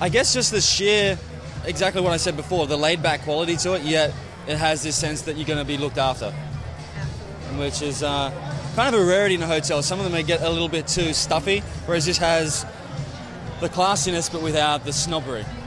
I guess just the sheer, exactly what I said before, the laid-back quality to it, yet it has this sense that you're going to be looked after, which is kind of a rarity in a hotel. Some of them may get a little bit too stuffy, whereas this has the classiness but without the snobbery.